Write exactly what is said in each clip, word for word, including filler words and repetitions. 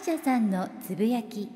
者さんのつぶやき。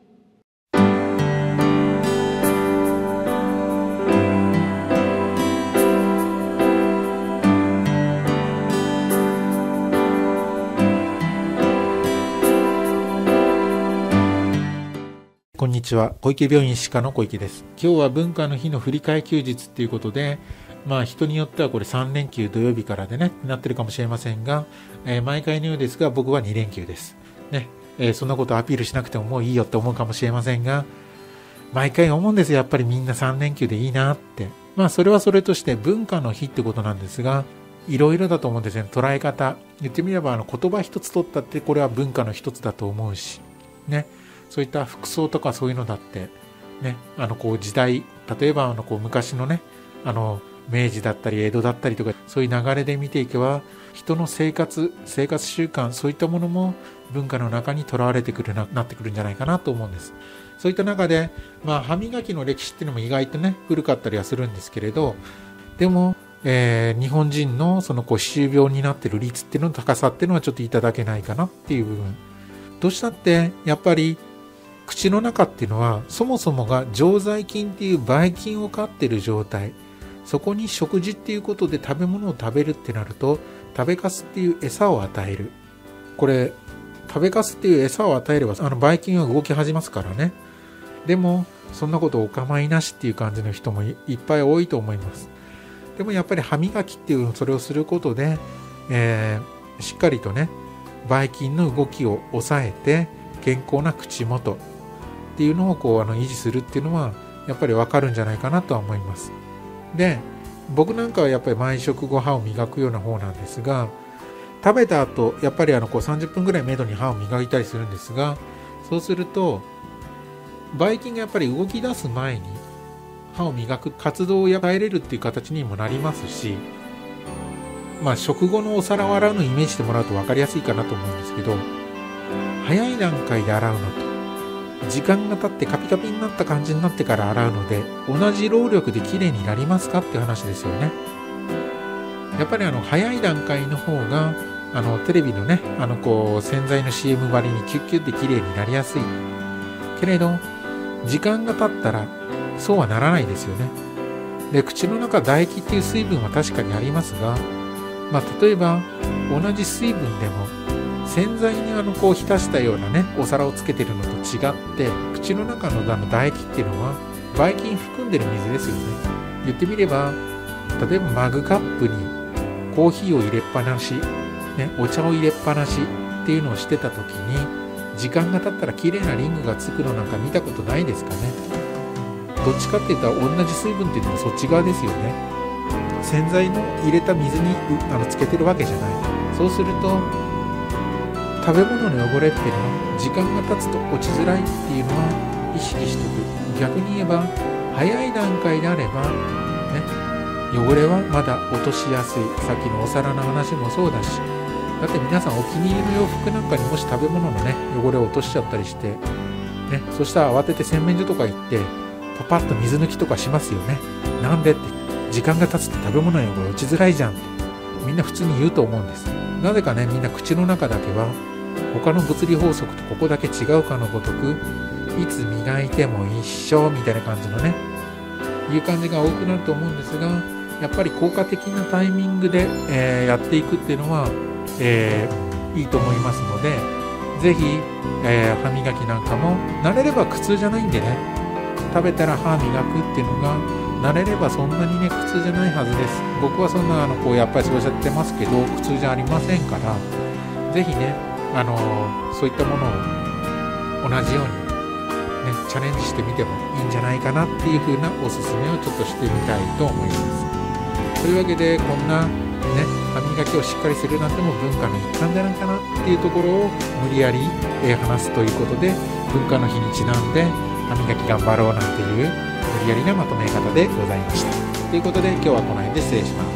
こんにちは、小池病院歯科の小池です。今日は文化の日の振り替え休日っていうことで、まあ人によってはこれさん連休土曜日からでね、なってるかもしれませんが、えー、毎回のようですが僕はに連休です。ね、えー、そんなことアピールしなくてももういいよって思うかもしれませんが、毎回思うんですよ。やっぱりみんなさん連休でいいなって。まあそれはそれとして文化の日ってことなんですが、いろいろだと思うんですね。捉え方。言ってみればあの言葉一つ取ったってこれは文化の一つだと思うし、ね。そういった服装とかそういうのだってね、あのこう時代、例えばあのこう昔のね、あの明治だったり江戸だったりとか、そういう流れで見ていけば、人の生活、生活習慣、そういったものも文化の中にとらわれてくるな、なってくるんじゃないかなと思うんです。そういった中で、まあ歯磨きの歴史っていうのも意外とね、古かったりはするんですけれど、でも、えー、日本人のそのこう歯周病になっている率っていうのの高さっていうのはちょっといただけないかなっていう部分。どうしたってやっぱり口の中っていうのはそもそもが常在菌っていうばい菌を飼っている状態。そこに食事っていうことで食べ物を食べるってなると、食べかすっていう餌を与える。これ食べかすっていう餌を与えればあのばい菌は動き始めますからね。でもそんなことお構いなしっていう感じの人も い, いっぱい多いと思います。でもやっぱり歯磨きっていうそれをすることで、えー、しっかりとねばい菌の動きを抑えて健康な口元っていうのをこうあの維持するっていうのはやっぱりわかるんじゃないかなとは思います。で、僕なんかはやっぱり毎食後歯を磨くような方なんですが、食べた後やっぱりあのこうさんじゅっぷんぐらいめどに歯を磨いたりするんですが、そうするとばい菌がやっぱり動き出す前に歯を磨く活動を変えれるっていう形にもなりますし、まあ食後のお皿を洗うのをイメージしてもらうと分かりやすいかなと思うんですけど、早い段階で洗うのと時間が経ってカピカピになった感じになってから洗うので同じ労力できれいになりますかって話ですよね。やっぱりあの早い段階の方があのテレビのねあのこう洗剤の シーエム ばりにキュッキュッてきれいになりやすいけれど、時間が経ったらそうはならないですよね。で、口の中唾液っていう水分は確かにありますが、まあ例えば同じ水分でも洗剤にあのこう浸したようなねお皿をつけてるのと違って口の中のあの唾液っていうのはばい菌含んでる水ですよね。言ってみれば例えばマグカップにコーヒーを入れっぱなし、ね、お茶を入れっぱなしっていうのをしてた時に時間が経ったら綺麗なリングがつくのなんか見たことないですかね。どっちかって言ったら同じ水分っていうのもそっち側ですよね。洗剤の入れた水にあのつけてるわけじゃない。そうすると食べ物の汚れっていうのは時間が経つと落ちづらいっていうのは意識しておく。逆に言えば早い段階であればね、汚れはまだ落としやすい。さっきのお皿の話もそうだし、だって皆さんお気に入りの洋服なんかにもし食べ物のね汚れを落としちゃったりしてね、そしたら慌てて洗面所とか行ってパパッと水抜きとかしますよね。なんでって、時間が経つと食べ物の汚れ落ちづらいじゃんってみんな普通に言うと思うんです。なぜかね、みんな口の中だけは他の物理法則とここだけ違うかのごとく、いつ磨いても一緒みたいな感じのね、いう感じが多くなると思うんですが、やっぱり効果的なタイミングで、えー、やっていくっていうのは、えー、いいと思いますので、ぜひ、えー、歯磨きなんかも慣れれば苦痛じゃないんでね、食べたら歯磨くっていうのが慣れればそんなにね苦痛じゃないはずです。僕はそんなあのこうやっぱりそうやってますけど苦痛じゃありませんから、ぜひねあのそういったものを同じようにねチャレンジしてみてもいいんじゃないかなっていう風なおすすめをちょっとしてみたいと思います。というわけでこんなね歯磨きをしっかりするなんても文化の一環じゃないかなっていうところを無理やり、えー、話すということで、文化の日にちなんで歯磨き頑張ろうなんていう無理やりなまとめ方でございました。ということで今日はこの辺で失礼します。